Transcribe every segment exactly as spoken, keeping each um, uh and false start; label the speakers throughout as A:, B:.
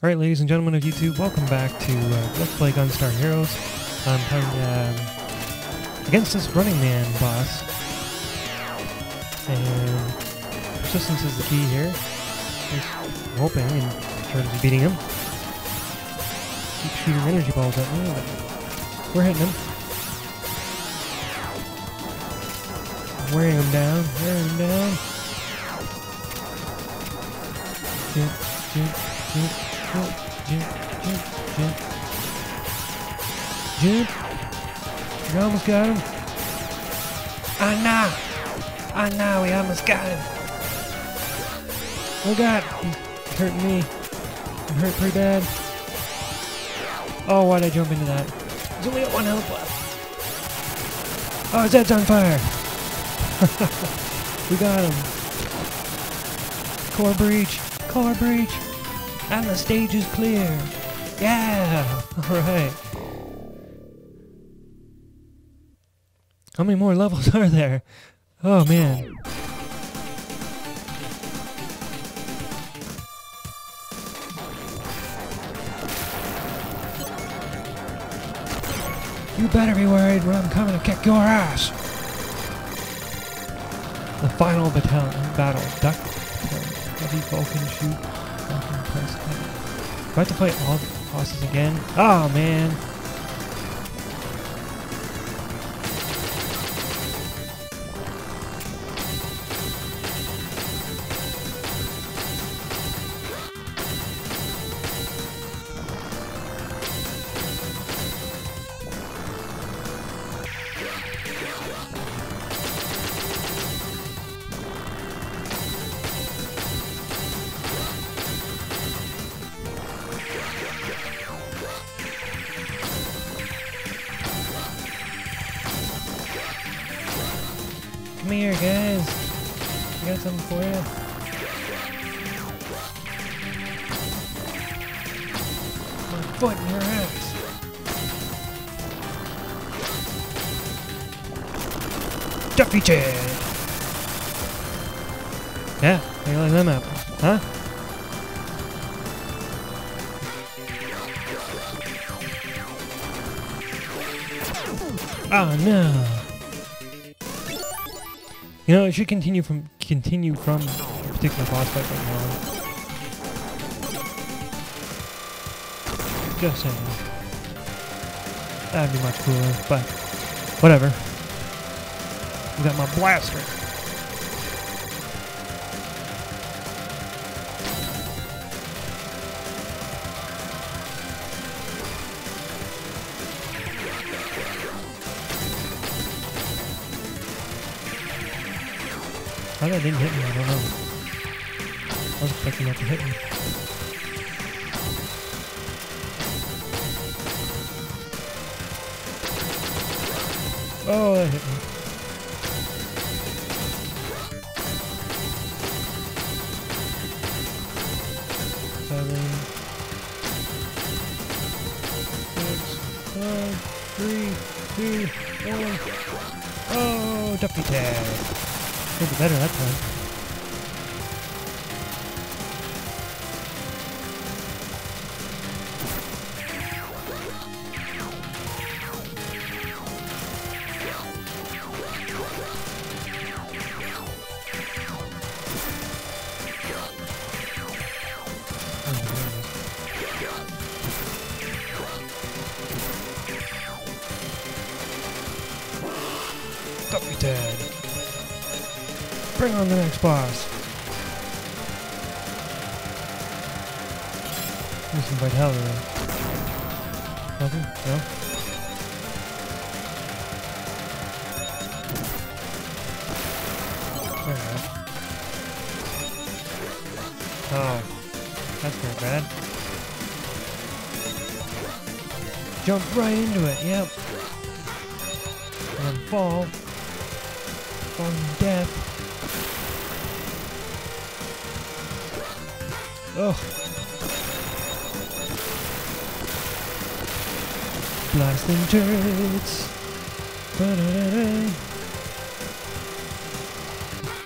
A: Alright, ladies and gentlemen of YouTube, welcome back to uh, Let's Play Gunstar Heroes. I'm playing um, against this Running Man boss. And persistence is the key here. Just hoping in terms of beating him. Keep shooting energy balls at me, but we're hitting him. Wearing him down, wearing him down. Jump, jump, jump. Jump, jump, jump, jump. Jump. We almost got him. Ah, no. Ah, no, we almost got him. Oh, God. He's hurting me. I'm hurt pretty bad. Oh, why'd I jump into that? There's only got one health left. Oh, his head's on fire. We got him. Core breach. Core breach. And the stage is clear. Yeah! Alright. How many more levels are there? Oh man. You better be worried when I'm coming to kick your ass. The final battalion battle. Duck. Heavy Vulcan shoot. Do I have to fight all the bosses again? Oh man! Come here, guys. I got something for you. My foot in your ass. Defeated. Yeah, how you like them apples, huh? Oh no. You know, it should continue from continue from a particular boss fight right now. Just saying. That'd be much cooler, but whatever. We got my blaster. How that didn't hit me, I don't know. I was expecting that to hit me. Oh, that hit me. Seven. Six. Five. Three. Two. One. Oh, defeated. Did better that time. Defeated. Bring on the next boss. Need some vitality. Nothing? No? Alright. Oh. That's very bad. Jump right into it, yep. And then fall. Fall to death. Oh. Blasting turrets. Ba-da-da-da.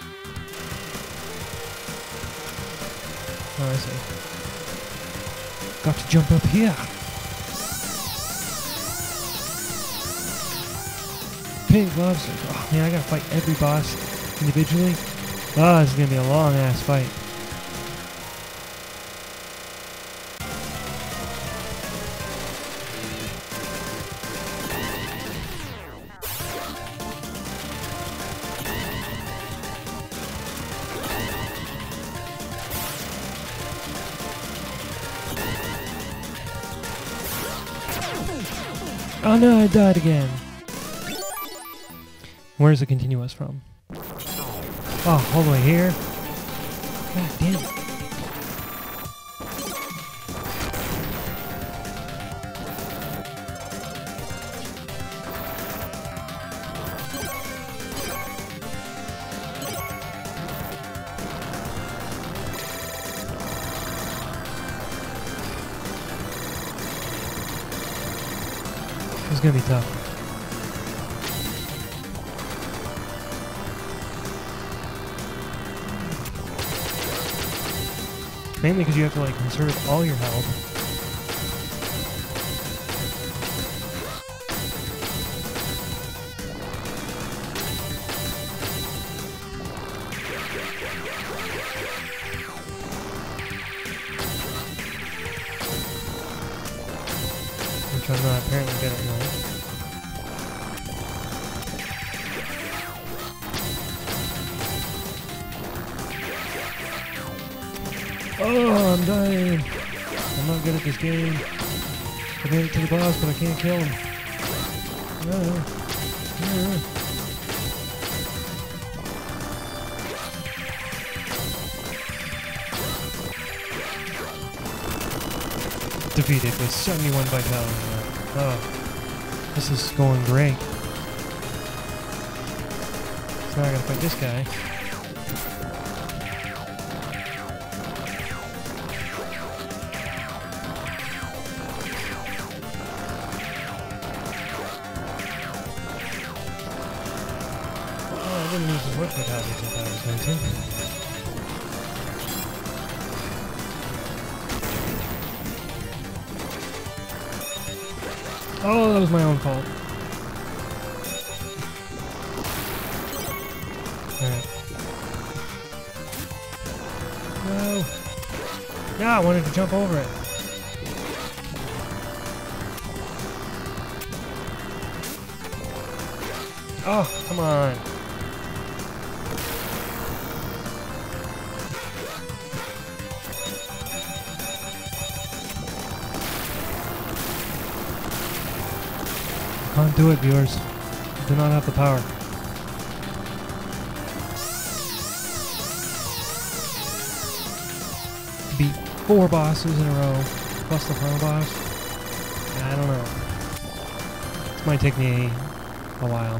A: Oh, I see. got to jump up here. Pink gloves. Oh man, I gotta fight every boss individually. Oh, this is gonna be a long ass fight. Oh no, I died again. Where's the continuous from? Oh, all the way here? God damn it. It's gonna be tough. Mainly because you have to like conserve all your health. Which I'm not apparently good at now. Oh, I'm dying. I'm not good at this game. I made it to the boss, but I can't kill him. Uh, uh. Defeated with seventy-one vitality. Oh, this is going great. So now I gotta fight this guy. I didn't use as much vitality as I thought I was going to. Oh, that was my own fault. Alright. No! No, I wanted to jump over it. Oh, come on. Can't do it, viewers. I do not have the power. Beat four bosses in a row, plus the final boss. I don't know. This might take me a while.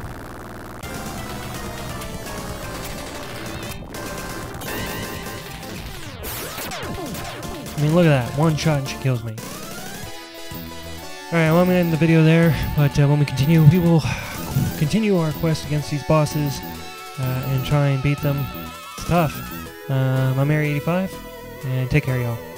A: I mean, look at that. One shot and she kills me. Alright, well, I'm going to end the video there, but uh, when we continue, we will continue our quest against these bosses uh, and try and beat them. It's tough. Um, I'm Mary eighty-five, and take care, y'all.